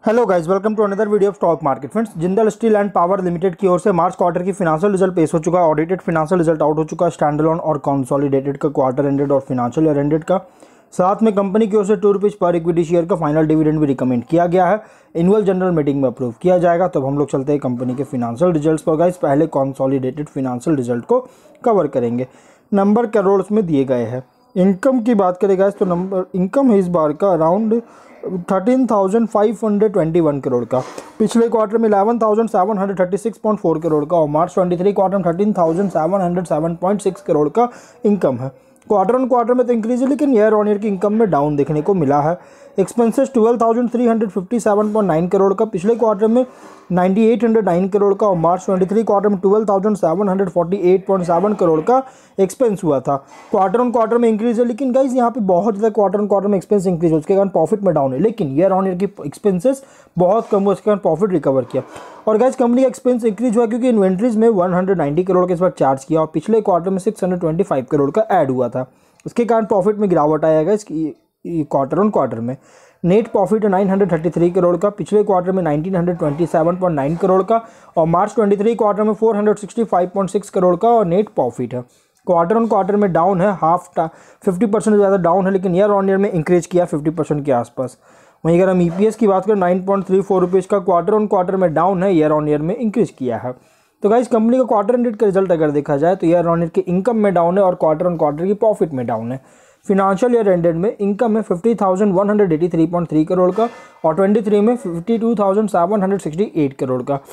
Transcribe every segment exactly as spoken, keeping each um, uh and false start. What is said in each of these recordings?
Hello guys, welcome to another video of stock market. Friends, Jindal steel and power limited की ओर से March quarter की financial result पेश हो चुका है। ऑडिटेड फिनेंशियल रिजल्ट आउट हो चुका है, स्टैंड अलोन और कंसोलिडेटेड का, क्वार्टर एंडेड और फिनेंशियल ईयर एंडेड का। साथ में कंपनी की ओर से two rupees per equity share का फाइनल डिविडेंड भी रिकमेंड किया गया है। एनुअल जनरल मीटिंग में अप्रूव किया जाएगा। तो हम लोग चलते हैं कंपनी के फिनेंशियल रिजल्ट्स पर। गाइस, पहले कंसोलिडेटेड फिनेंशियल रिजल्ट को कवर करेंगे। नंबर करोड़ में दिए गए हैं। इनकम की बात करें गाइस, तो नंबर इनकम है इस बार का around thirteen thousand five hundred twenty one crore का। पिछले क्वार्टर में eleven thousand seven hundred thirty six point four crore का और मार्च ट्वेंटी थ्री क्वार्टर में thirteen thousand seven hundred seven point six crore का इनकम है। क्वार्टर ऑन क्वार्टर में तो इंक्रीज है, लेकिन ईयर ऑन ईयर की इनकम में डाउन देखने को मिला है। Expenses twelve thousand three hundred fifty seven point nine crore का, पिछले क्वार्टर में ninety eight hundred nine crore का और मार्च ट्वेंटी थ्री क्वार्टर में twelve thousand seven hundred forty eight point seven crore का एक्सपेंस हुआ था। क्वार्टर ऑन क्वार्टर में इंक्रीज है, लेकिन गाइस यहाँ पे बहुत ज़्यादा क्वार्टर ऑन क्वार्टर में एक्सपेंस इंक्रीज हो, उसके कारण प्रॉफिट में डाउन है। लेकिन ईयर ऑन ईयर की एक्सपेंसेस बहुत कम हुआ, उसके कारण प्रॉफिट रिकवर किया। और गाइस, कंपनी का एक्सपेंस इंक्रीज हुआ क्योंकि इन्वेंट्रीज में वन हंड्रेड नाइन्टी करोड़ के इस बार चार्ज किया और पिछले क्वार्टर में six hundred twenty five crore का ऐड हुआ था। उसके कारण प्रॉफिट में गिरावट आएगा इसकी क्वार्टर ऑन क्वार्टर में। नेट प्रॉफिट है nine hundred thirty three crore का, पिछले क्वार्टर में nineteen hundred twenty seven point nine crore का और मार्च ट्वेंटी थ्री क्वार्टर में four hundred sixty five point six crore का और नेट प्रॉफिट है। क्वार्टर ऑन क्वार्टर में डाउन है, हाफ फिफ्टी परसेंट ज़्यादा डाउन है, लेकिन ईयर ऑन ईयर में इंक्रीज किया फिफ्टी परसेंट के आसपास। वहीं अगर हम ईपीएस की बात करें, nine point three four rupees का क्वार्टर ऑन क्वार्टर में डाउन है, ईयर ऑन ईयर में इंक्रीज किया है। तो गाइस, कंपनी का क्वार्टर एंडेड का रिजल्ट अगर देखा जाए तो ईयर ऑन ईयर की इनकम में डाउन है और क्वार्टर ऑन क्वार्टर की प्रॉफिट में डाउन है। फिनेंशियल ईयर एंडेड में इनकम है fifty thousand one hundred eighty three point three crore का और ट्वेंटी थ्री में fifty two thousand seven hundred sixty eight crore का।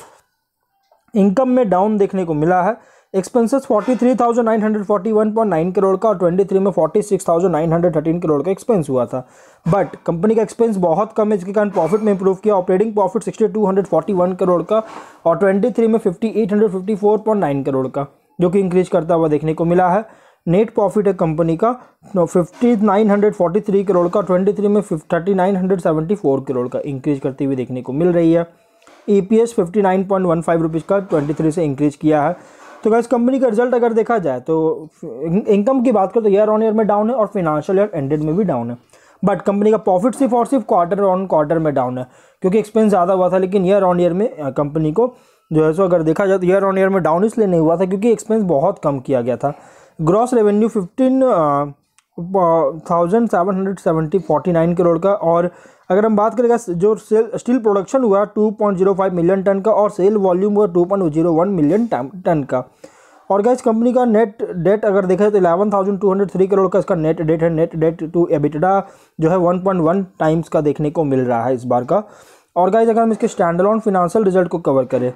इनकम में डाउन देखने को मिला है। Expenses forty three thousand nine hundred forty one point nine crore का और ट्वेंटी थ्री में forty six thousand nine hundred thirteen crore का एक्सपेंस हुआ था। बट कंपनी का एक्सपेंस बहुत कम है, जिसके कारण प्रॉफिट में इंप्रूव किया। Operating profit sixty two hundred forty one crore का और ट्वेंटी थ्री में fifty eight hundred fifty four point nine crore का, जो कि इंक्रीज करता हुआ देखने को मिला है। नेट प्रॉफिट है कंपनी का fifty nine hundred forty three crore का, ट्वेंटी थ्री में thirty nine hundred seventy four crore का इंक्रीज करती हुई देखने को मिल रही है। EPS fifty nine point one five rupees का ट्वेंटी थ्री से इंक्रीज किया है। तो गाइस, कंपनी का रिजल्ट अगर देखा जाए तो इनकम की बात करें तो ईयर ऑन ईयर में डाउन है और फिनेंशियल ईयर एंडेड में भी डाउन है। बट कंपनी का प्रॉफिट सिर्फ और सिर्फ क्वार्टर ऑन क्वार्टर में डाउन है, क्योंकि एक्सपेंस ज़्यादा हुआ था। लेकिन ईयर ऑन ईयर में कंपनी को जो है सो अगर देखा जाए तो ईयर ऑन ईयर में डाउन इसलिए नहीं हुआ था क्योंकि एक्सपेंस बहुत कम किया गया था। Gross revenue fifteen thousand seven hundred seventy forty nine crore का और अगर हम बात करेंगे जो सेल स्टील प्रोडक्शन हुआ two point zero five million ton का और सेल वॉल्यूम हुआ two point zero one million ton का। और गाइस, कंपनी का नेट डेट अगर देखा जाए तो eleven thousand two hundred three crore का इसका नेट डेट है। नेट डेट टू एबिटडा जो है वन पॉइंट वन टाइम्स का देखने को मिल रहा है इस बार का। और गाइस, अगर हम इसके स्टैंड अलोन फिनेंशियल रिजल्ट को कवर करें,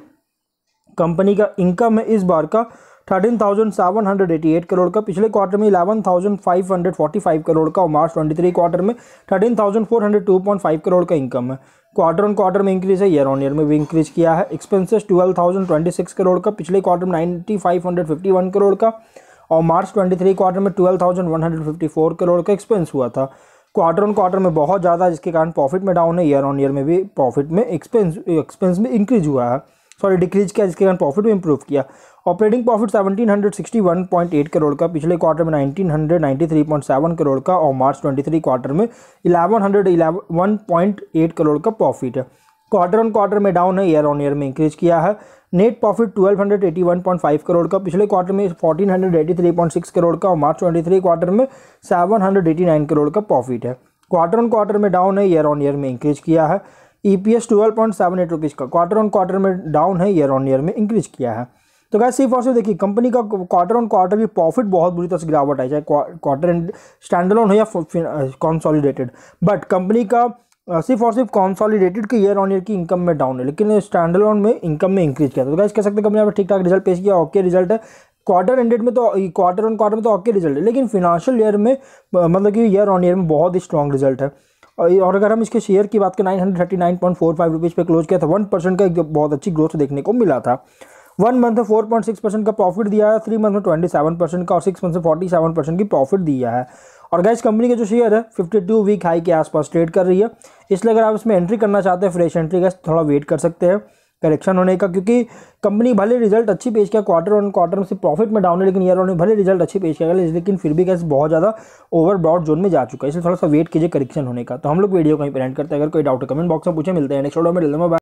कंपनी का इनकम है इस बार का thirteen thousand seven hundred eighty eight crore का, पिछले क्वार्टर में eleven thousand five hundred forty five crore का और मार्च ट्वेंटी थ्री क्वार्टर में thirteen thousand four hundred two point five crore का इनकम है। क्वार्टर ऑन क्वार्टर में इंक्रीज है, ईयर ऑन ईयर में भी इंक्रीज किया है। Expenses twelve thousand twenty six crore का, पिछले क्वार्टर में ninety five hundred fifty one crore का और मार्च ट्वेंटी थ्री क्वार्टर में twelve thousand one hundred fifty four crore का एक्सपेंस हुआ था। क्वार्टर ऑन क्वार्टर में बहुत ज़्यादा, जिसके कारण प्रॉफिट में डाउन है। ईयर ऑन ईयर में भी प्रॉफिट में एक्सपेंस एक्सपेंस में इंक्रीज हुआ है, सॉरी डिक्रीज किया, जिसके कारण प्रॉफिट में इंप्रूव किया। Operating profit seventeen hundred sixty one point eight crore का, पिछले क्वार्टर में nineteen hundred ninety three point seven crore का और मार्च ट्वेंटी थ्री क्वार्टर में eleven hundred eleven point eight crore का प्रॉफिट है। क्वार्टर ऑन क्वार्टर में डाउन है, ईयर ऑन ईयर में इंक्रीज किया है। Net profit twelve hundred eighty one point five crore का, पिछले क्वार्टर में fourteen hundred eighty three point six crore का और मार्च ट्वेंटी थ्री क्वार्टर में seven hundred eighty nine crore का प्रॉफिट है। क्वार्टर ऑन क्वार्टर में डाउन है, ईयर ऑन ईयर में इंक्रीज किया है। EPS twelve point seven eight rupees का, क्वार्टर ऑन क्वार्टर में डाउन है, ईयर ऑन ईयर में इंक्रीज किया है। तो गाइस, सिर्फ और सिर्फ देखिए कंपनी का क्वार्टर ऑन क्वार्टर की प्रॉफिट बहुत बुरी तरह से गिरावट आई, चाहे क्वार्टर एंड स्टैंड अलोन हो या कंसोलिडेटेड। बट कंपनी का सिर्फ और सिर्फ कंसोलिडेटेड के ईयर ऑन ईयर की इनकम में डाउन है, लेकिन स्टैंड अलोन में इनकम में इंक्रीज किया। तो गाइस, कह सकते हैं कंपनी ने ठीक ठाक रिजल्ट पेश किया, ओके रिजल्ट है। क्वार्टर एंडेड में तो क्वार्टर ऑन क्वार्टर में तो ओके रिजल्ट है, लेकिन फिनेंशियल ईयर में मतलब कि ईयर ऑन ईयर में बहुत ही स्ट्रॉन्ग रिजल्ट है। और अगर हम इसके शेयर की बात करें, nine hundred thirty nine point four five rupees पे क्लोज किया था, वन परसेंट का एक बहुत अच्छी ग्रोथ देखने को मिला था। वन मंथ में फोर पॉइंट सिक्स परसेंट का प्रॉफिट दिया है, थ्री मंथ में ट्वेंटी सेवन परसेंट का और सिक्स मंथ में फोर्टी सेवन परसेंट की प्रॉफिट दिया है। और गाइस, कंपनी के जो शेयर है फिफ्टी टू वीक हाई के आसपास ट्रेड कर रही है, इसलिए अगर आप इसमें एंट्री करना चाहते हैं फ्रेश एंट्री, गाइस थोड़ा वेट कर सकते हैं। करेक्शन होने का, क्योंकि कंपनी भले रिजल्ट अच्छी पेश किया, क्वार्टर ऑन क्वार्टर में से प्रॉफिट में डाउन है, लेकिन ईयर ऑन भले रिजल्ट अच्छी पेश किया गया, लेकिन फिर भी कैसे बहुत ज़्यादा ओवरबॉट जोन में जा चुका है, इसलिए थोड़ा सा वेट कीजिए करेक्शन होने का। तो हम लोग वीडियो कहीं पर एंड करते हैं। अगर कोई डाउट है कमेंट बॉक्स में पूछे। मिलते हैं नेक्स्ट वीडियो में।